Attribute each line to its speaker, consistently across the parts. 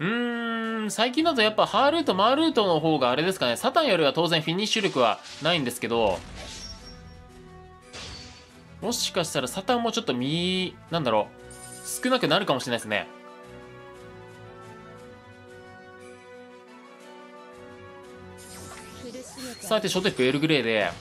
Speaker 1: 最近だとやっぱハールート、マールートの方があれですかね。サタンよりは当然フィニッシュ力はないんですけど、もしかしたらサタンもちょっとなんだろう、少なくなるかもしれないですね。さて、ショテップエルグレーで、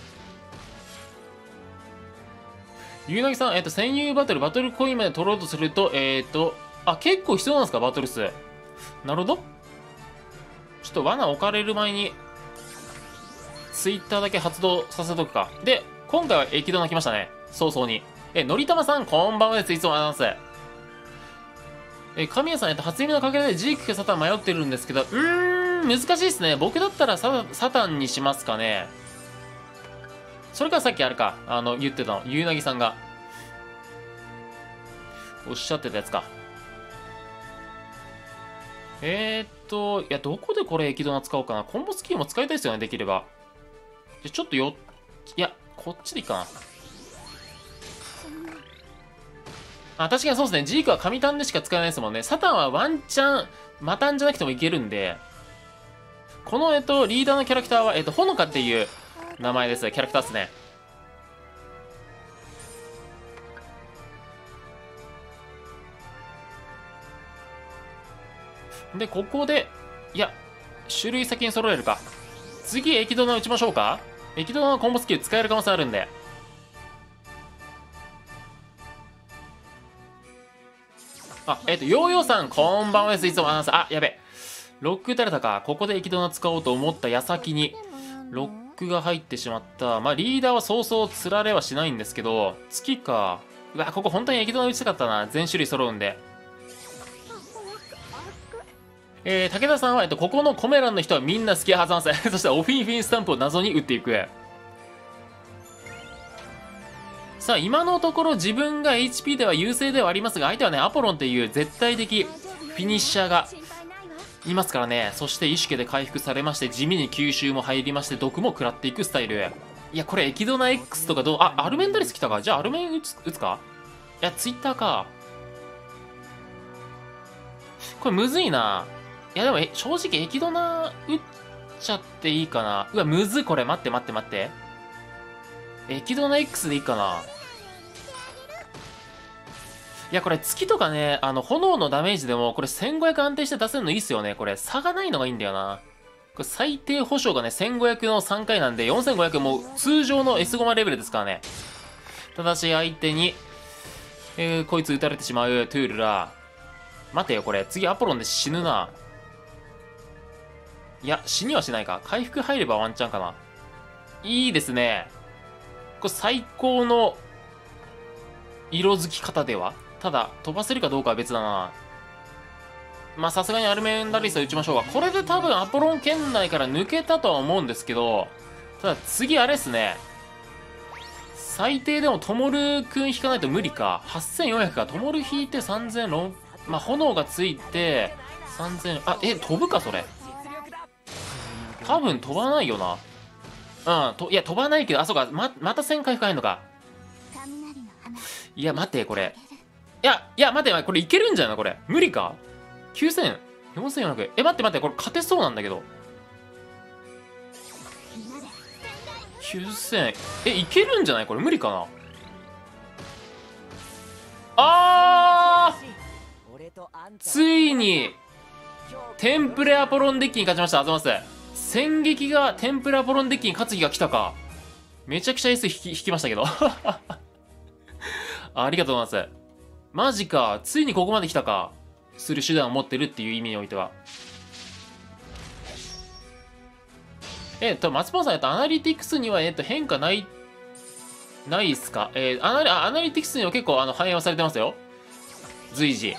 Speaker 1: ゆうなぎさん、戦友バトルコインまで取ろうとすると、結構必要なんですか、バトル数。なるほど。ちょっと罠置かれる前に、ツイッターだけ発動させとくか。で、今回は駅道が来ましたね。早々に。のりたまさん、こんばんはです。いつもありがとうございます。神谷さん、初耳のかけらでジークかサタン迷ってるんですけど、難しいですね。僕だったらサタンにしますかね。それからさっきあれか、言ってたの、ゆうなぎさんが、おっしゃってたやつか。いや、どこでこれ、駅ドナ使おうかな。コンボスキーも使いたいですよね、できれば。じゃ、ちょっといや、こっちでいいかな。確かにそうですね。ジークは神タンでしか使えないですもんね。サタンはワンチャン、マタンじゃなくてもいけるんで、この、リーダーのキャラクターは、ほのかっていう名前です。キャラクターですね。で、ここで、いや、種類先に揃えるか。次、駅ドナ打ちましょうか。駅ドナのコンボスキル使える可能性あるんで。ヨーヨーさん、こんばんはです。いつもアナウンサー。やべ。ロック打たれたか。ここで駅ドナ使おうと思った矢先に、ロックが入ってしまった。まあ、リーダーはそうそう釣られはしないんですけど、月か。うわ、ここ本当に駅ドナ打ちたかったな。全種類揃うんで。武田さんは、ここのコメ欄の人はみんな好きはずなんです。そしてオフィンフィンスタンプを謎に打っていく。さあ、今のところ自分が HP では優勢ではありますが、相手はね、アポロンっていう絶対的フィニッシャーがいますからね。そして意識で回復されまして、地味に吸収も入りまして、毒も食らっていくスタイル。いや、これエキドナ X とかどう、アルメンダリス来たか。じゃあアルメン打つか。いや、ツイッターか。これむずいな。いや、でも正直エキドナ打っちゃっていいかな。うわ、むずいこれ。待って待って待って。エキドナ X でいいかな。いや、これ月とかね、炎のダメージでも、これ1500安定して出せるのいいっすよね。これ差がないのがいいんだよな。これ最低保証がね、1500の3回なんで、4500も通常の S ゴマレベルですからね。ただし相手に、こいつ撃たれてしまう、トゥールラ。待てよ、これ。次アポロンで死ぬな。いや、死にはしないか。回復入ればワンチャンかな。いいですね。これ最高の色づき方では。ただ、飛ばせるかどうかは別だな。まあ、さすがにアルメンダリスは打ちましょうか。これで多分アポロン圏内から抜けたとは思うんですけど、ただ次あれっすね。最低でもトモルくん引かないと無理か。8400か。トモル引いて3000、まあ、炎がついて、3000、飛ぶか、それ。多分飛ばないよな。いや、飛ばないけど、そうか、また1000回復入んのか。いや、待って、これ。いや、待って、これいけるんじゃないのこれ。無理か ?9000、4400。待って、これ勝てそうなんだけど。9000、いけるんじゃないこれ無理かな。ついに、テンプレアポロンデッキに勝ちました。あざます。戦撃がテンプレアポロンデッキに勝つ日が来たか。めちゃくちゃ S 引きましたけど。ありがとうございます。マジか。ついにここまで来たか。する手段を持ってるっていう意味においては。松本さん、アナリティクスには、変化ないっすか。アナリティクスには結構、反映はされてますよ。随時。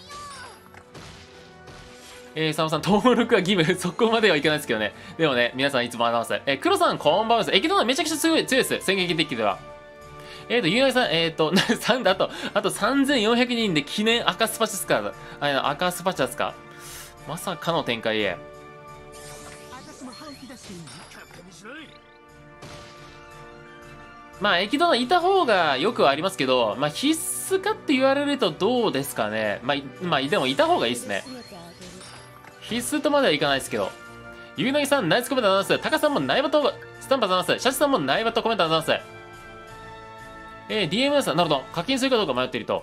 Speaker 1: 佐野さん、登録は義務。そこまではいかないですけどね。でもね、皆さんいつもありがとうございます。黒さん、こんばんはです。エキドナめちゃくちゃ強いです。戦撃デッキでは。ゆうなぎさん、あと3400人で記念赤スパチャスか。赤スパチャスか。まさかの展開へ。まあ、エキドナいた方がよくはありますけど、まあ、必須かって言われるとどうですかね。まあ、でもいた方がいいですね。 必須とまではいかないですけど。ゆうなぎさん、ナイスコメントありがとうございます。タカさんもナイバト、スタンプありがとうございます。シャチさんもナイバトコメントありがとうございます。DMS さん、なるほど。課金するかどうか迷っていると。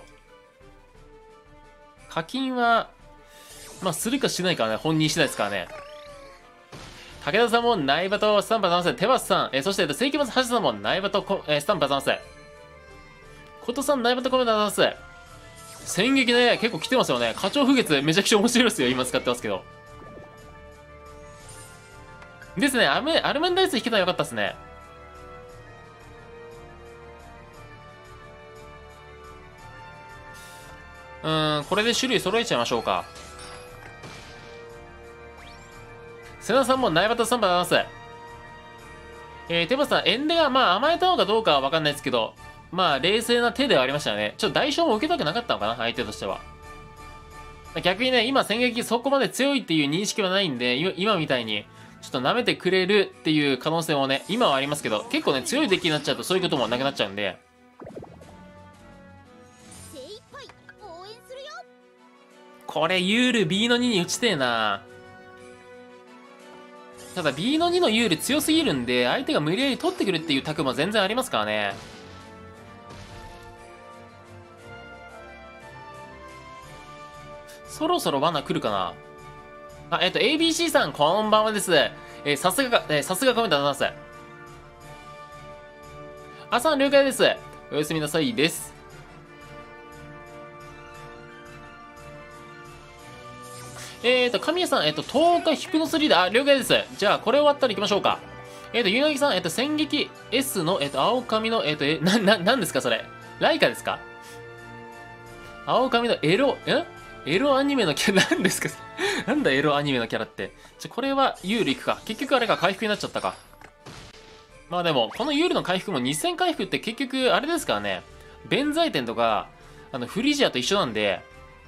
Speaker 1: 課金は、まあ、するかしないかね、本人次第ですからね。武田さんもナイバトスタンプありがとうございます。テバスさん、そして、世紀末橋さんもナイバトスタンプありがとうございます。ことさん、ナイバトコメントありがとうございます。戦撃ね、結構来てますよね。花鳥風月、めちゃくちゃ面白いですよ。今使ってますけど。ですね、アルメンダイス引けたらよかったですね。これで種類揃えちゃいましょうか。瀬名さんもナイバトスタンプありがとうございます。テバスさん、エンデがまあ甘えたのかどうかはわかんないですけど、まあ冷静な手ではありましたよね。ちょっと代償も受けたくなかったのかな、相手としては。逆にね、今戦撃そこまで強いっていう認識はないんで、今みたいに、ちょっと舐めてくれるっていう可能性もね、今はありますけど、結構ね、強いデッキになっちゃうとそういうこともなくなっちゃうんで。これ、ユール B の2に打ちてえな。ただ B の2のユール強すぎるんで、相手が無理やり取ってくるっていうタクも全然ありますからね。そろそろ罠来るかなあ、ABC さん、こんばんはです。さすがコメントありがとうございます。あさん、了解です。おやすみなさいです。神谷さん、10日ヒプノスリーダー、了解です。じゃあ、これ終わったら行きましょうか。ゆうなぎさん、戦撃 S の、青髪の、なんですか、それ。ライカですか青髪のエロアニメのキャラ、なんですかなんだエロアニメのキャラって。これはユールいくか。結局あれか、回復になっちゃったか。まあでも、このユールの回復も2000回復って結局、あれですからね。弁財天とか、フリジアと一緒なんで。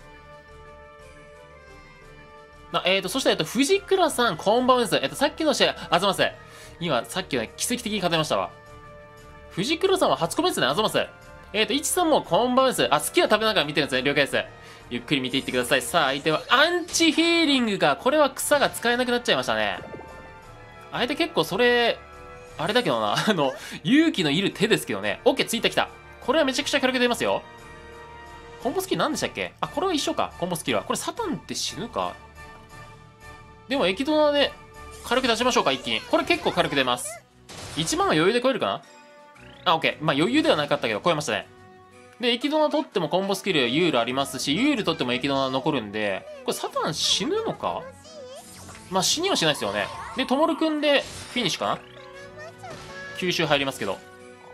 Speaker 1: そして、藤倉さん、こんばんはです。さっきの試合、あざます。今、さっきの奇跡的に勝てましたわ。藤倉さんは初コメですね、あざます。いちさんもこんばんはです。あ、好きな食べながら見てるんですね、了解です。ゆっくり見ていってください。さあ、相手はアンチヒーリングか。これは草が使えなくなっちゃいましたね。相手結構それ、あれだけどな。勇気のいる手ですけどね。オッケー、ついてきた。これはめちゃくちゃ軽く出ますよ。コンボスキル何でしたっけあ、これは一緒か。コンボスキルは。これサタンって死ぬかでも、液ドナで軽く出しましょうか、一気に。これ結構軽く出ます。1万は余裕で超えるかなあ、オッケー。まあ余裕ではなかったけど、超えましたね。で、液ドナ取ってもコンボスキルユールありますし、ユール取っても液ドナ残るんで、これサタン死ぬのかまあ死にはしないですよね。で、トモルくんでフィニッシュかな吸収入りますけど。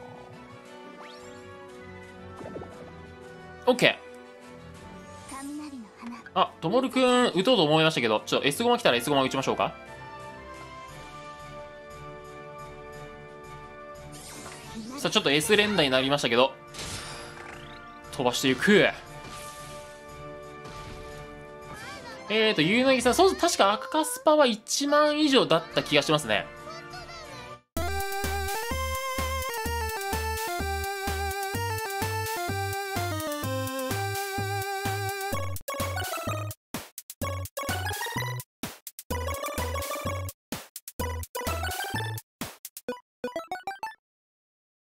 Speaker 1: オッケー。あ、ともるくん、打とうと思いましたけど、ちょっと S ゴマ来たら S ゴマ打ちましょうか。さあ、ちょっと S 連打になりましたけど、飛ばしていく。ゆうなぎさん、そう、確か赤カスパは1万以上だった気がしますね。